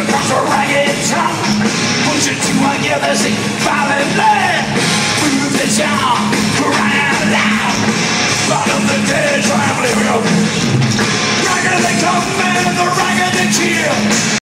comes a ragged tongue. Push it together, sing violently. Move the sound, crying out loud. Out of the dead, try and live. Ragged they come and the ragged they cheer.